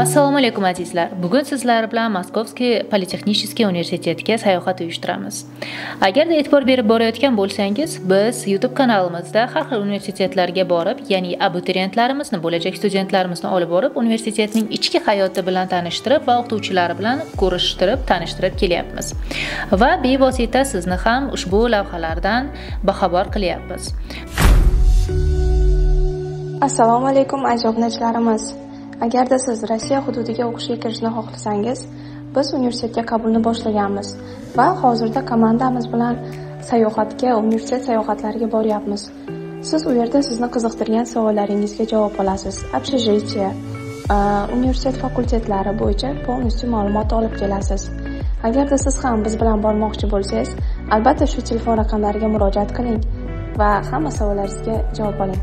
Assalomu alaykum azizlar. Bugun sizlar bilan Moskovskiy Politexnicheskiy universitetiga sayohat uyushtiramiz. Agarda e'tibor berib borayotgan bo'lsangiz, biz YouTube kanalimizda har xil universitetlarga borib, ya'ni abituriyentlarimizni, bo'lajak studentlarimizni olib borib, universitetning ichki hayoti bilan tanishtirib va o'qituvchilari bilan ko'rishtirib, tanishtirib kelyapmiz. Va bevosita sizni ham ushbu lavhalardan baxabar qilyapmiz. Assalomu alaykum aziz obunachilarimiz. Agarda siz Rossiya hududiga o'qishga kirishni xohlasangiz, biz universitetga qabulni boshlaganmiz va hozirda komandamiz bilan universitet sayohatlariga boryapmiz. Siz u yerda sizni qiziqtirgan savollaringizga javob olasiz. Общежитие, universitet fakultetlari bo'yicha полностью ma'lumot olib kelasiz. Agarda siz ham biz bilan bormoqchi bo'lsangiz, albatta shu telefon raqamlariga murojaat qiling va hamma savollaringizga javob oling.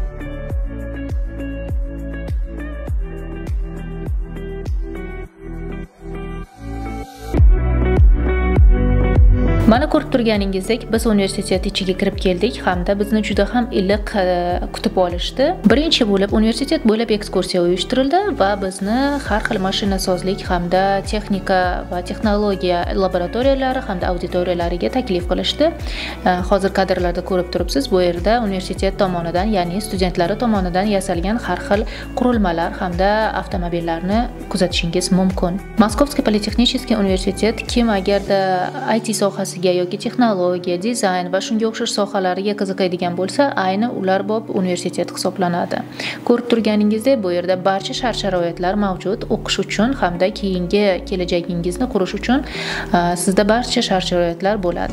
Mana ko'rib turganingizdek, biz universitet ichiga kirib keldik hamda bizni juda ham iliq kutib olishdi. Birinchi bo'lib universitet bo'ylab ekskursiya uyushtirildi va bizni har xil mashinasozlik hamda texnika va texnologiya laboratoriyalari hamda auditoriyalariga taklif qilishdi. Hozir kadrlarda ko'rib turibsiz, bu yerda universitet tomonidan, ya'ni studentlari tomonidan yasalgan har xil qurilmalar hamda avtomobillarni kuzatishingiz mumkin. Moskovskiy Politexnicheskiy universitet kim agarda IT sohasi yoki texnologiya, dizayn va shunga o'xshash sohalarga qiziqadigan bo'lsa, ayni ular bob universitet hisoblanadi. Ko'rib turganingizdek, bu yerda barcha shart-sharoitlar mavjud o'qish uchun hamda keyingi kelajagingizni qurish uchun sizda barcha shart-sharoitlar bo'ladi.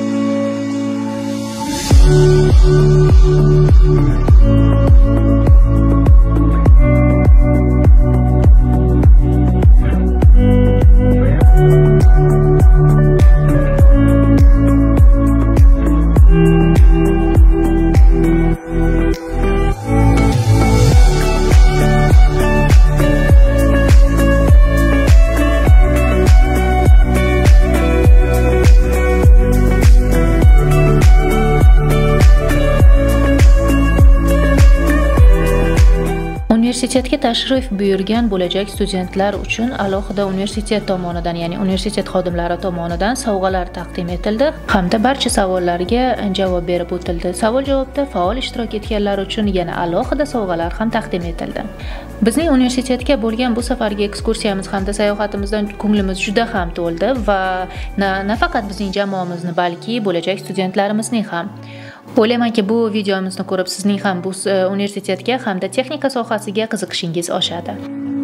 Universitetga tashrif buyurgan bo'lajak studentlar uchun alohida universitet tomonidan, ya'ni universitet xodimlari tomonidan sovg'alar taqdim etildi hamda barcha savollarga javob berib o'tildi. Savol-javobda faol ishtirok etganlar uchun yana alohida sovg'alar ham taqdim etildi. Bizning universitetga bo'lgan bu safargi ekskursiyamiz hamda sayohatimizdan ko'nglimiz juda ham to'ldi va nafaqat bizning jamoamizni, balki bo'lajak studentlarimizning ham. O'ylaymanki, bu videomizni ko'rib sizning ham bu universitetga hamda texnika sohasiga qiziqishingiz oshadi.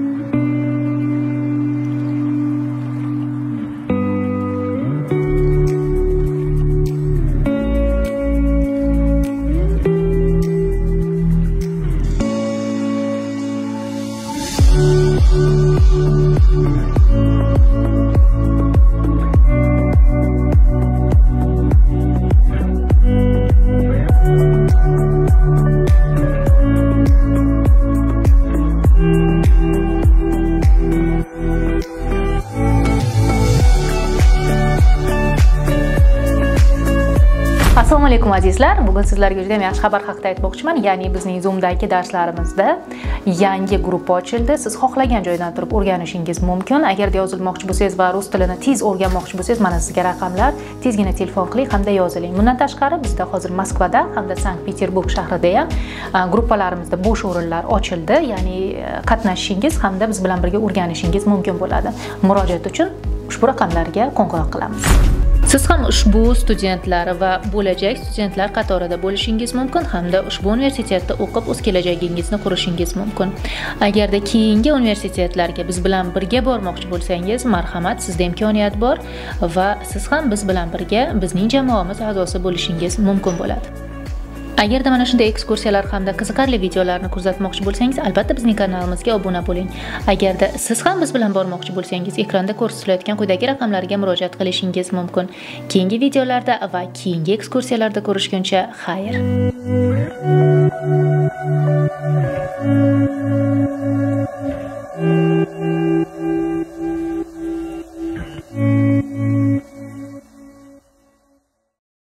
Assalomu alaykum azizlar. Bugun sizlarga juda ham yaxshi xabar haqida aytmoqchiman. Ya'ni bizning Zoom'dagi darslarimizda yangi gruppa ochildi. Siz xohlagan joydan turib o'rganishingiz mumkin. Agarda yozilmoqchi bo'lsangiz va rus tilini tez o'rganmoqchi bo'lsangiz, mana sizga raqamlar, tezgina telefon qiling hamda yoziling. Bundan tashqari bizda hozir Moskvada hamda Sankt-Peterburg shahrida ham gruppalarimizda bo'sh o'rinlar ochildi. Ya'ni qatnashishingiz hamda biz bilan birga o'rganishingiz mumkin bo'ladi. Murojaat uchun ushbu raqamlarga qo'ng'iroq qilamiz. Siz ham ushbu studentlar va bo'lajak studentlar qatorida bo'lishingiz mumkin hamda ushbu universitetda o'qib o'z kelajagingizni qurishingiz mumkin. Agarda keyingi universitetlarga biz bilan birga bormoqchi bo'lsangiz, marhamat, sizda imkoniyat bor va siz ham biz bilan birga bizning jamoamiz a'zosi bo'lishingiz mumkin bo'ladi. Agarda mana shunday ekskursiyalar hamda qiziqarli videolarni kuzatmoqchi bo'lsangiz, albatta bizning kanalimizga obuna bo'ling. Agarda siz ham biz bilan bormoqchi bo'lsangiz, ekranda ko'rsatilayotgan quyidagi raqamlarga murojaat qilishingiz mumkin. Keyingi videolarda va keyingi ekskursiyalarda ko'rishguncha xayr.